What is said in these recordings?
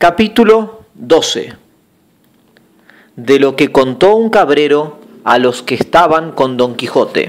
Capítulo 12. De lo que contó un cabrero a los que estaban con Don Quijote.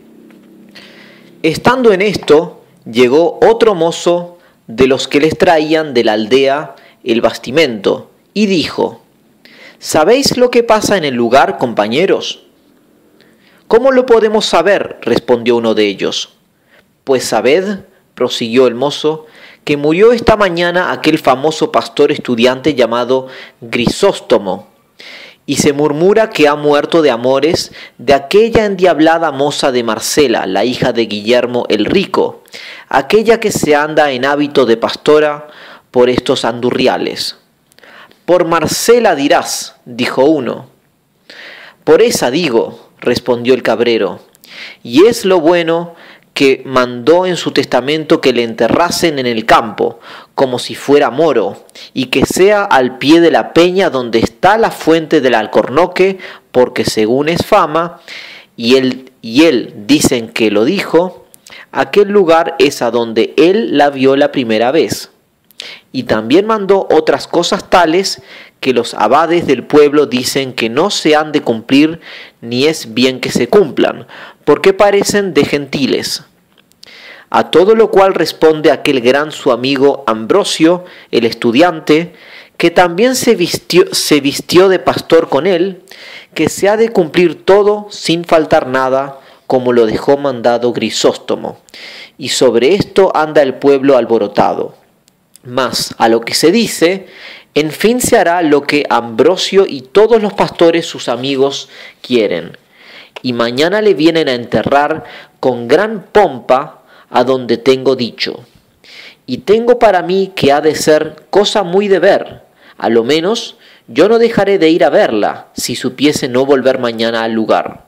Estando en esto, llegó otro mozo de los que les traían de la aldea el bastimento, y dijo: ¿Sabéis lo que pasa en el lugar, compañeros? ¿Cómo lo podemos saber?, respondió uno de ellos. Pues sabed, prosiguió el mozo, que murió esta mañana aquel famoso pastor estudiante llamado Grisóstomo, y se murmura que ha muerto de amores de aquella endiablada moza de Marcela, la hija de Guillermo el Rico, aquella que se anda en hábito de pastora por estos andurriales. Por Marcela dirás, dijo uno. Por esa digo, respondió el cabrero, y es lo bueno que mandó en su testamento que le enterrasen en el campo, como si fuera moro, y que sea al pie de la peña donde está la fuente del Alcornoque, porque según es fama, y él dicen que lo dijo, aquel lugar es a donde él la vio la primera vez. Y también mandó otras cosas tales que los abades del pueblo dicen que no se han de cumplir, ni es bien que se cumplan, porque parecen de gentiles. A todo lo cual responde aquel gran su amigo Ambrosio, el estudiante, que también se vistió de pastor con él, que se ha de cumplir todo sin faltar nada, como lo dejó mandado Grisóstomo. Y sobre esto anda el pueblo alborotado. Mas a lo que se dice, en fin se hará lo que Ambrosio y todos los pastores sus amigos quieren. Y mañana le vienen a enterrar con gran pompa a donde tengo dicho. Y tengo para mí que ha de ser cosa muy de ver. A lo menos yo no dejaré de ir a verla, si supiese no volver mañana al lugar.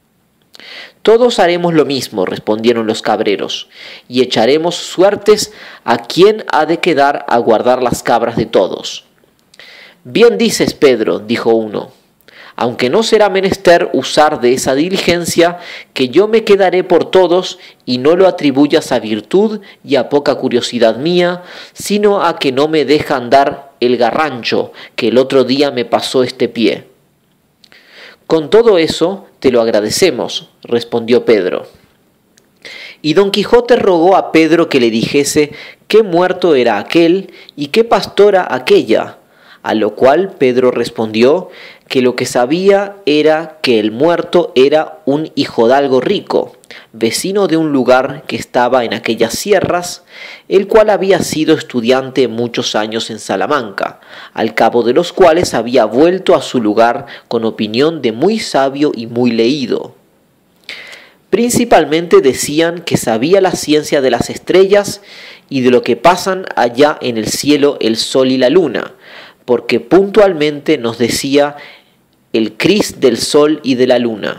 Todos haremos lo mismo, respondieron los cabreros, y echaremos suertes a quien ha de quedar a guardar las cabras de todos. Bien dices, Pedro, dijo uno, aunque no será menester usar de esa diligencia, que yo me quedaré por todos, y no lo atribuyas a virtud y a poca curiosidad mía, sino a que no me deja andar el garrancho, que el otro día me pasó este pie. Con todo eso te lo agradecemos, respondió Pedro. Y Don Quijote rogó a Pedro que le dijese qué muerto era aquel y qué pastora aquella, a lo cual Pedro respondió que lo que sabía era que el muerto era un hijodalgo rico, vecino de un lugar que estaba en aquellas sierras, el cual había sido estudiante muchos años en Salamanca, al cabo de los cuales había vuelto a su lugar con opinión de muy sabio y muy leído. Principalmente decían que sabía la ciencia de las estrellas y de lo que pasan allá en el cielo el sol y la luna, porque puntualmente nos decía el cris del sol y de la luna.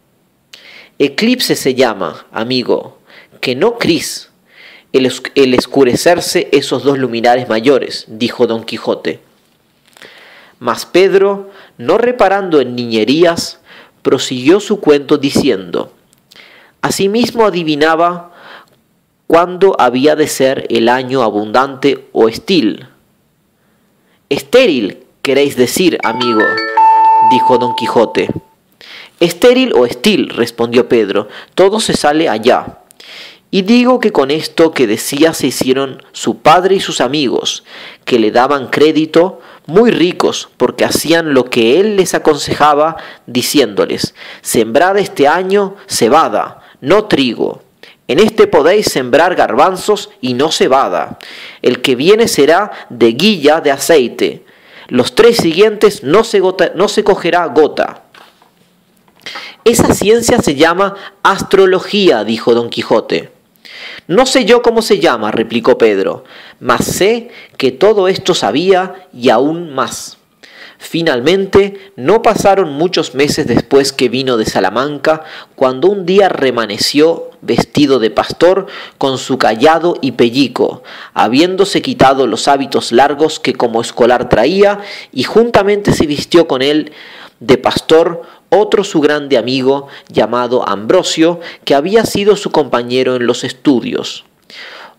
Eclipse se llama, amigo, que no cris, el escurecerse esos dos luminares mayores, dijo Don Quijote. Mas Pedro, no reparando en niñerías, prosiguió su cuento diciendo: asimismo adivinaba cuándo había de ser el año abundante o estil. Estéril, queréis decir, amigo, dijo Don Quijote. Estéril o estil, respondió Pedro, todo se sale allá. Y digo que con esto que decía se hicieron su padre y sus amigos, que le daban crédito, muy ricos, porque hacían lo que él les aconsejaba, diciéndoles: sembrad este año cebada, no trigo. En este podéis sembrar garbanzos y no cebada. El que viene será de guilla de aceite. Los 3 siguientes no se cogerá gota. Esa ciencia se llama astrología, dijo Don Quijote. No sé yo cómo se llama, replicó Pedro, mas sé que todo esto sabía y aún más. Finalmente, no pasaron muchos meses después que vino de Salamanca, cuando un día remaneció vestido de pastor con su cayado y pellico, habiéndose quitado los hábitos largos que como escolar traía, y juntamente se vistió con él de pastor otro su grande amigo llamado Ambrosio, que había sido su compañero en los estudios.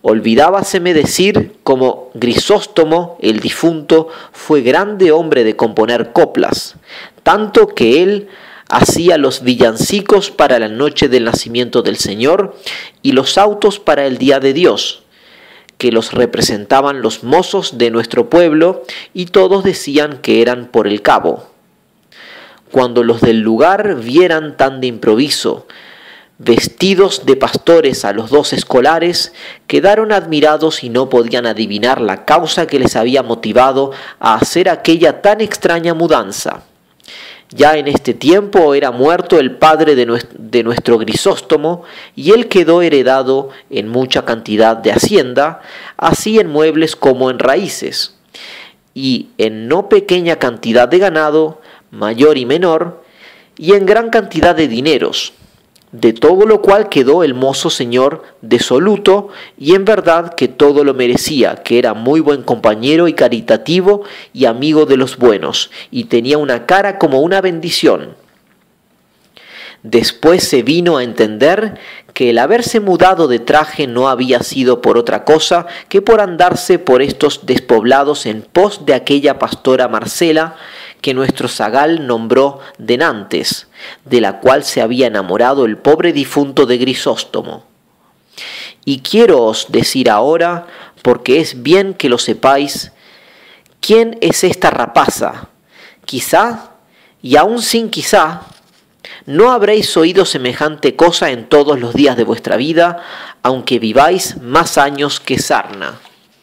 Olvidábaseme decir como Grisóstomo, el difunto, fue grande hombre de componer coplas, tanto que él hacía los villancicos para la noche del nacimiento del Señor y los autos para el día de Dios, que los representaban los mozos de nuestro pueblo y todos decían que eran por el cabo. Cuando los del lugar vieran tan de improviso, vestidos de pastores a los dos escolares, quedaron admirados y no podían adivinar la causa que les había motivado a hacer aquella tan extraña mudanza. Ya en este tiempo era muerto el padre de nuestro Grisóstomo, y él quedó heredado en mucha cantidad de hacienda, así en muebles como en raíces, y en no pequeña cantidad de ganado, mayor y menor, y en gran cantidad de dineros. De todo lo cual quedó el mozo señor desoluto, y en verdad que todo lo merecía, que era muy buen compañero y caritativo y amigo de los buenos, y tenía una cara como una bendición. Después se vino a entender que el haberse mudado de traje no había sido por otra cosa que por andarse por estos despoblados en pos de aquella pastora Marcela, que nuestro zagal nombró denantes, de la cual se había enamorado el pobre difunto de Grisóstomo. Y quiero os decir ahora, porque es bien que lo sepáis, quién es esta rapaza. Quizá, y aun sin quizá, no habréis oído semejante cosa en todos los días de vuestra vida, aunque viváis más años que sarna.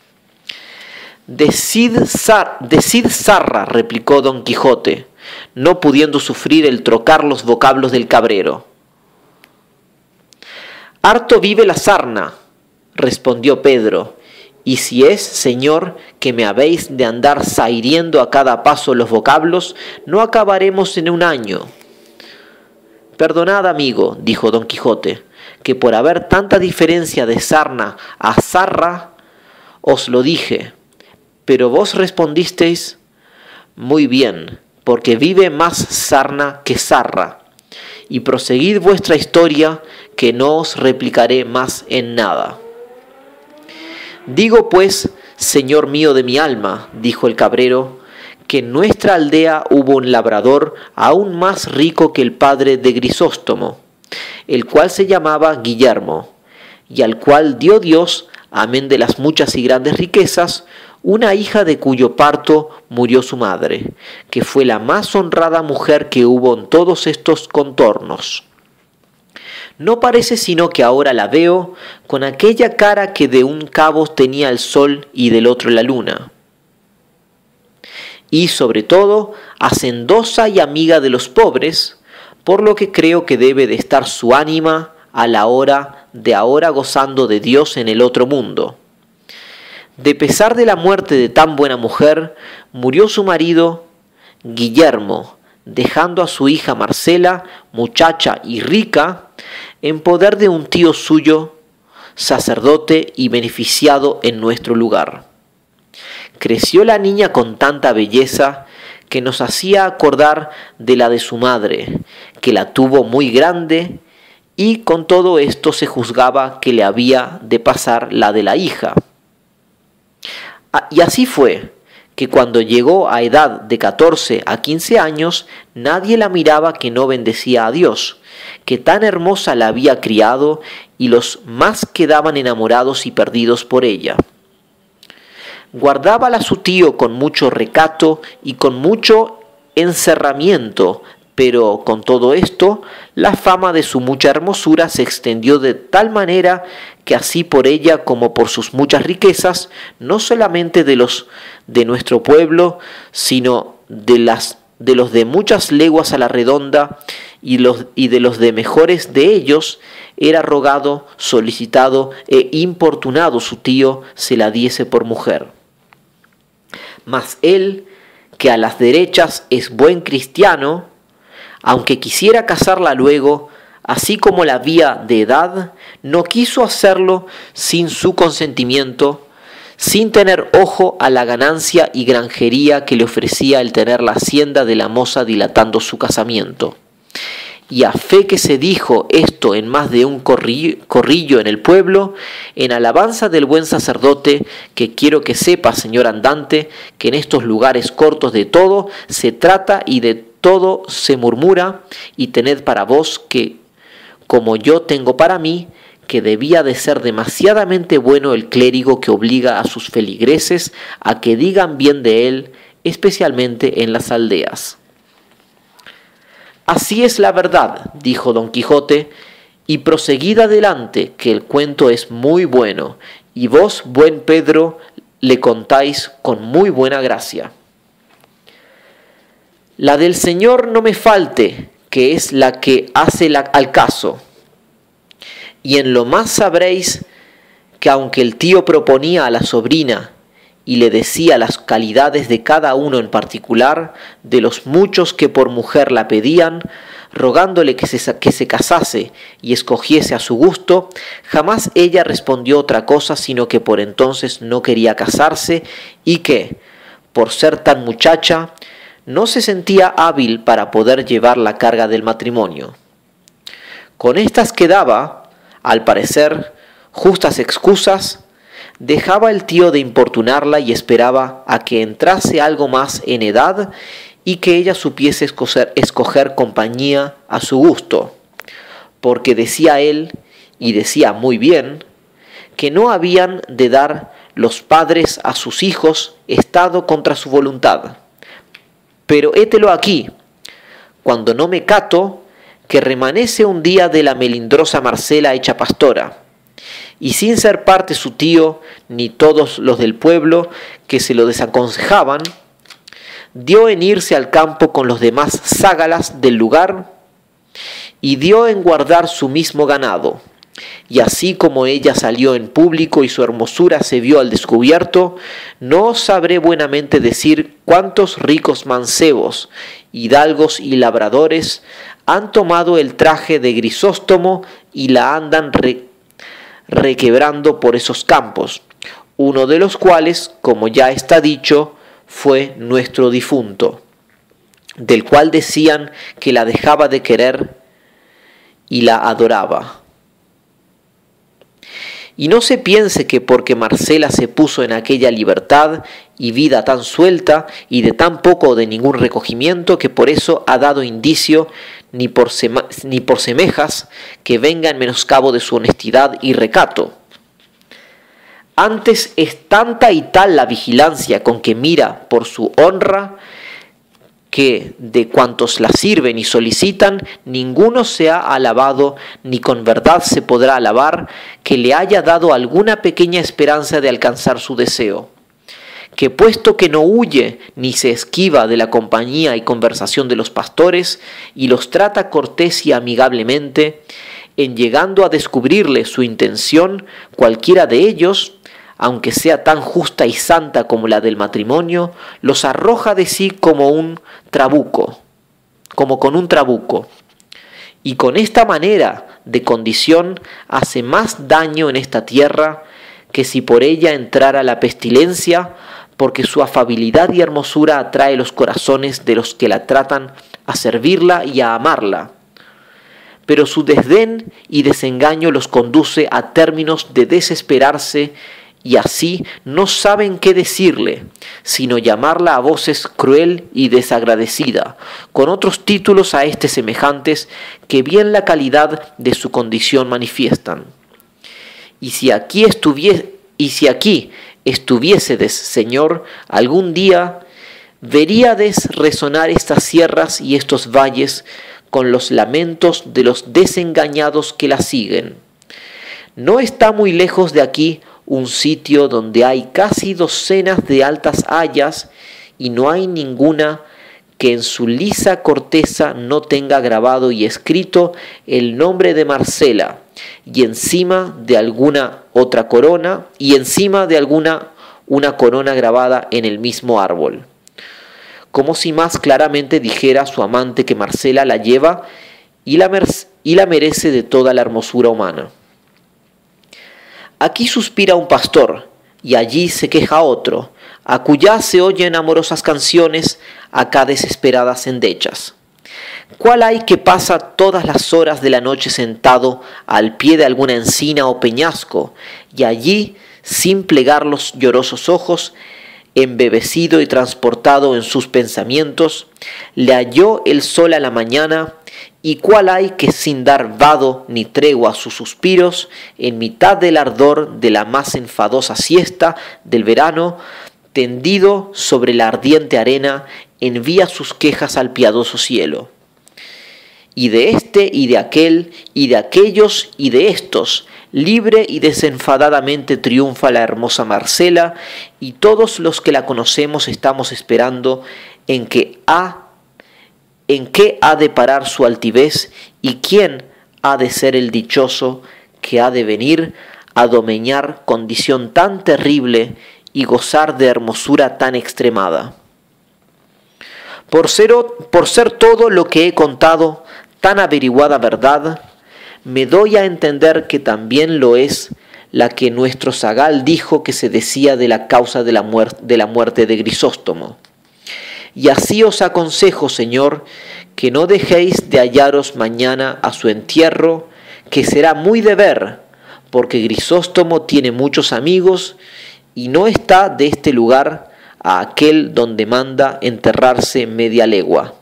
Decid zarra, replicó Don Quijote, no pudiendo sufrir el trocar los vocablos del cabrero. Harto vive la sarna, respondió Pedro, y si es, señor, que me habéis de andar zahiriendo a cada paso los vocablos, no acabaremos en un año. Perdonad, amigo, dijo Don Quijote, que por haber tanta diferencia de sarna a zarra, os lo dije. Pero vos respondisteis, muy bien, porque vive más sarna que zarra. Y proseguid vuestra historia, que no os replicaré más en nada. Digo pues, señor mío de mi alma, dijo el cabrero, que en nuestra aldea hubo un labrador aún más rico que el padre de Grisóstomo, el cual se llamaba Guillermo, y al cual dio Dios, amén de las muchas y grandes riquezas, una hija de cuyo parto murió su madre, que fue la más honrada mujer que hubo en todos estos contornos. No parece sino que ahora la veo con aquella cara que de un cabo tenía el sol y del otro la luna. Y sobre todo, hacendosa y amiga de los pobres, por lo que creo que debe de estar su ánima a la hora de ahora gozando de Dios en el otro mundo. De pesar de la muerte de tan buena mujer, murió su marido Guillermo, dejando a su hija Marcela, muchacha y rica, en poder de un tío suyo, sacerdote y beneficiado en nuestro lugar. Creció la niña con tanta belleza que nos hacía acordar de la de su madre, que la tuvo muy grande, y con todo esto se juzgaba que le había de pasar la de la hija. Y así fue, que cuando llegó a edad de 14 a 15 años, nadie la miraba que no bendecía a Dios, que tan hermosa la había criado, y los más quedaban enamorados y perdidos por ella. Guardábala su tío con mucho recato y con mucho encerramiento, pero con todo esto, la fama de su mucha hermosura se extendió de tal manera que así por ella como por sus muchas riquezas, no solamente de los de nuestro pueblo, sino de los de muchas leguas a la redonda y de los de mejores de ellos, era rogado, solicitado e importunado su tío se la diese por mujer. Mas él, que a las derechas es buen cristiano, aunque quisiera casarla luego, así como la había de edad, no quiso hacerlo sin su consentimiento, sin tener ojo a la ganancia y granjería que le ofrecía el tener la hacienda de la moza dilatando su casamiento. y a fe que se dijo esto en más de un corrillo en el pueblo, en alabanza del buen sacerdote, que quiero que sepa, señor andante, que en estos lugares cortos de todo se trata y de todo se murmura, y tened para vos que, como yo tengo para mí, que debía de ser demasiadamente bueno el clérigo que obliga a sus feligreses a que digan bien de él, especialmente en las aldeas. Así es la verdad, dijo Don Quijote, y proseguid adelante, que el cuento es muy bueno, y vos, buen Pedro, le contáis con muy buena gracia. La del Señor no me falte, que es la que hace al caso. Y en lo más sabréis que aunque el tío proponía a la sobrina y le decía las calidades de cada uno en particular, de los muchos que por mujer la pedían, rogándole que se casase y escogiese a su gusto, jamás ella respondió otra cosa sino que por entonces no quería casarse y que, por ser tan muchacha, no se sentía hábil para poder llevar la carga del matrimonio. Con estas quedaba, al parecer, justas excusas, dejaba el tío de importunarla y esperaba a que entrase algo más en edad y que ella supiese escoger compañía a su gusto, porque decía él, y decía muy bien, que no habían de dar los padres a sus hijos estado contra su voluntad. Pero hételo aquí, cuando no me cato, que remanece un día de la melindrosa Marcela hecha pastora, y sin ser parte su tío, ni todos los del pueblo que se lo desaconsejaban, dio en irse al campo con los demás zágalas del lugar, y dio en guardar su mismo ganado. Y así como ella salió en público y su hermosura se vio al descubierto, no sabré buenamente decir cuántos ricos mancebos, hidalgos y labradores han tomado el traje de Grisóstomo y la andan requebrando por esos campos, uno de los cuales, como ya está dicho, fue nuestro difunto, del cual decían que la dejaba de querer y la adoraba. Y no se piense que porque Marcela se puso en aquella libertad y vida tan suelta y de tan poco o de ningún recogimiento, que por eso ha dado indicio ni por semejas que venga en menoscabo de su honestidad y recato. Antes es tanta y tal la vigilancia con que mira por su honra, que de cuantos la sirven y solicitan, ninguno se ha alabado, ni con verdad se podrá alabar, que le haya dado alguna pequeña esperanza de alcanzar su deseo. Que puesto que no huye ni se esquiva de la compañía y conversación de los pastores, y los trata cortés y amigablemente, en llegando a descubrirle su intención, cualquiera de ellos, aunque sea tan justa y santa como la del matrimonio, los arroja de sí como con un trabuco. Y con esta manera de condición hace más daño en esta tierra que si por ella entrara la pestilencia, porque su afabilidad y hermosura atrae los corazones de los que la tratan a servirla y a amarla. Pero su desdén y desengaño los conduce a términos de desesperarse, y así no saben qué decirle, sino llamarla a voces cruel y desagradecida, con otros títulos a este semejantes que bien la calidad de su condición manifiestan. Y si aquí estuviésedes, Señor, algún día veríades resonar estas sierras y estos valles con los lamentos de los desengañados que la siguen. No está muy lejos de aquí un sitio donde hay casi docenas de altas hayas y no hay ninguna que en su lisa corteza no tenga grabado y escrito el nombre de Marcela, y encima de alguna otra corona, una corona grabada en el mismo árbol, como si más claramente dijera su amante que Marcela la lleva y la merece de toda la hermosura humana. Aquí suspira un pastor, y allí se queja otro, acullá se oyen amorosas canciones, acá desesperadas endechas. ¿Cuál hay que pasa todas las horas de la noche sentado al pie de alguna encina o peñasco, y allí, sin plegar los llorosos ojos, embebecido y transportado en sus pensamientos, le halló el sol a la mañana? ¿Y cuál hay que sin dar vado ni tregua a sus suspiros, en mitad del ardor de la más enfadosa siesta del verano, tendido sobre la ardiente arena, envía sus quejas al piadoso cielo? Y de este y de aquel, y de aquellos y de estos, libre y desenfadadamente triunfa la hermosa Marcela, y todos los que la conocemos estamos esperando en qué ha de parar su altivez, y quién ha de ser el dichoso que ha de venir a domeñar condición tan terrible y gozar de hermosura tan extremada. Por ser todo lo que he contado tan averiguada verdad, me doy a entender que también lo es la que nuestro zagal dijo que se decía de la causa de la muerte de Grisóstomo. Y así os aconsejo, Señor, que no dejéis de hallaros mañana a su entierro, que será muy de ver, porque Grisóstomo tiene muchos amigos y no está de este lugar a aquel donde manda enterrarse media legua.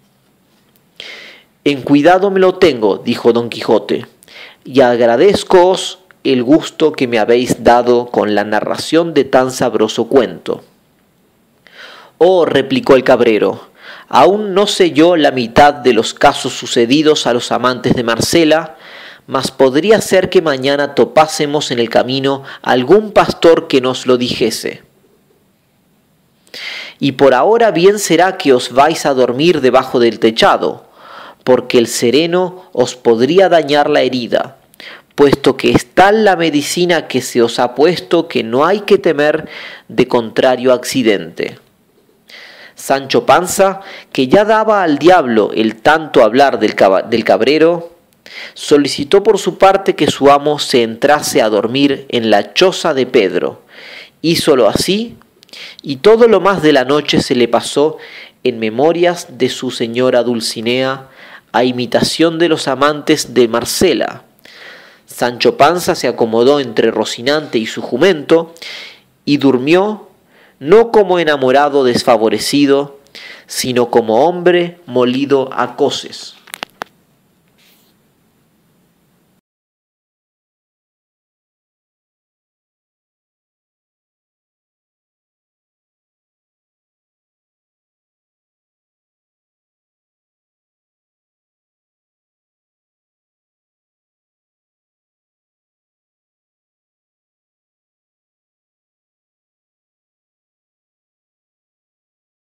En cuidado me lo tengo, dijo Don Quijote, y agradezcoos el gusto que me habéis dado con la narración de tan sabroso cuento. Oh, replicó el cabrero, aún no sé yo la mitad de los casos sucedidos a los amantes de Marcela, mas podría ser que mañana topásemos en el camino algún pastor que nos lo dijese. Y por ahora bien será que os vais a dormir debajo del techado, porque el sereno os podría dañar la herida, puesto que es tal la medicina que se os ha puesto que no hay que temer de contrario accidente. Sancho Panza, que ya daba al diablo el tanto hablar del cabrero, solicitó por su parte que su amo se entrase a dormir en la choza de Pedro. Hízolo así, y todo lo más de la noche se le pasó en memorias de su señora Dulcinea, a imitación de los amantes de Marcela. Sancho Panza se acomodó entre Rocinante y su jumento, y durmió, no como enamorado desfavorecido, sino como hombre molido a coces.